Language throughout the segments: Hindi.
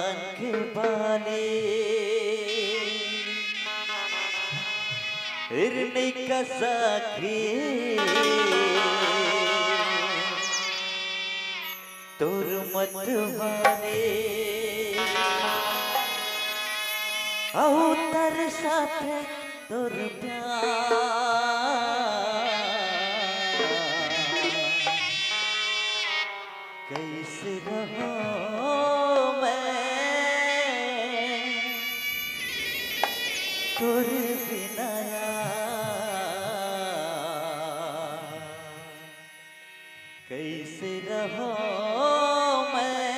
कान के बाले हिरनी का साखी तोर मत माने तर साथे तोर प्यार कैसे रहो मैं तोर बिना कैसे रहो मैं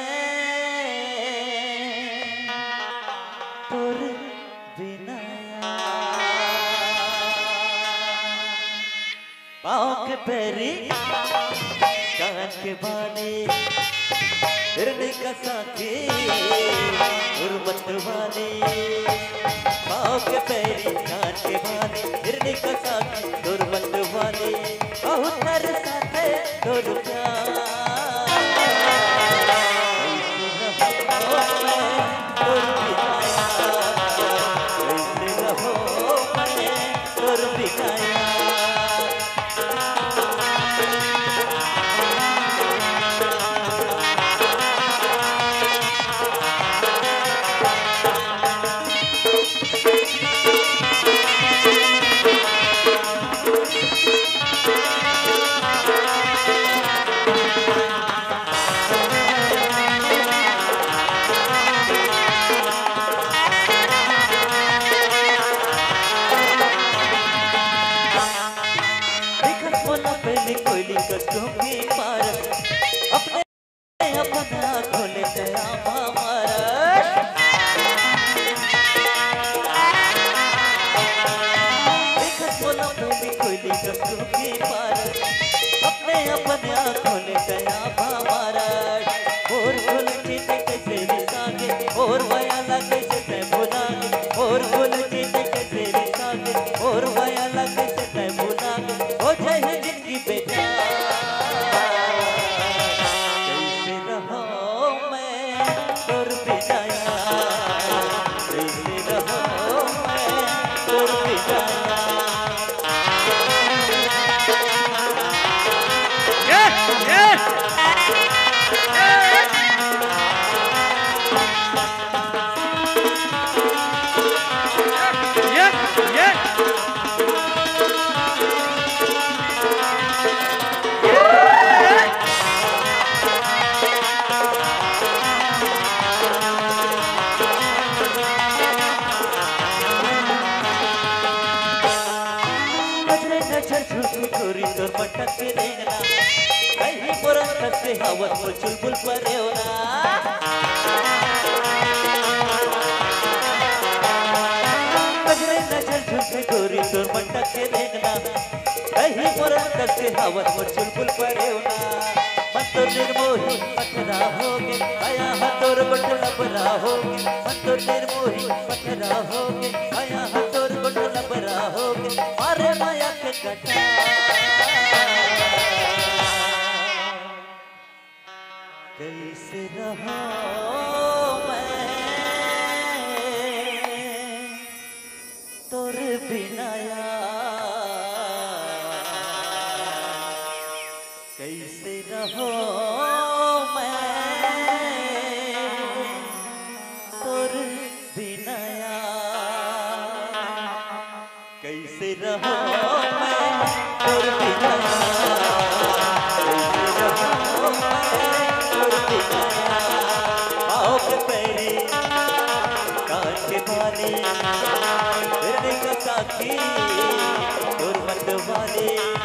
तोर बिना पाँव के पैरी कान के बाने हिरनी का साथी गुरबत वाले पाँव के पैरी कान के बाने हिरनी का साथी गुरबत वाले बहुत तर साथे तोर प्यार कोयली कटों की पार अपने अपना खोले दया हमारा देखत बोला पहली कोयली कटों की पार अपने अपना खोले दया हमारा और भूल जीते कैसे रिसागे और वयाला कैसे तय भुलागे और भूल जीते कैसे रिसागे और वयाला कैसे तय भुलागे हो जाए जिंदगी बेटा कैसे रहो मैं तोर बिना कैसे रहो मैं तोर बिना चोरी तोर मटक के देखना कहीं पुरन से हवस को चुलबुल पर होना नजरे नजर झुके गोरी तोर मटक के देखना कहीं पुरन से हवस को चुलबुल पर होना मन तो निर्मोही पथरा होगे आया हतोर बटला बरा होगे मन तो निर्मोही पथरा होगे आया हतोर बटला बरा होगे मारे माया के कटा कैसे रहो मैं तोर बिना कैसे रहो मैं तोर बिना कैसे रहो मैं तोर बिना साथी गुरबत वाले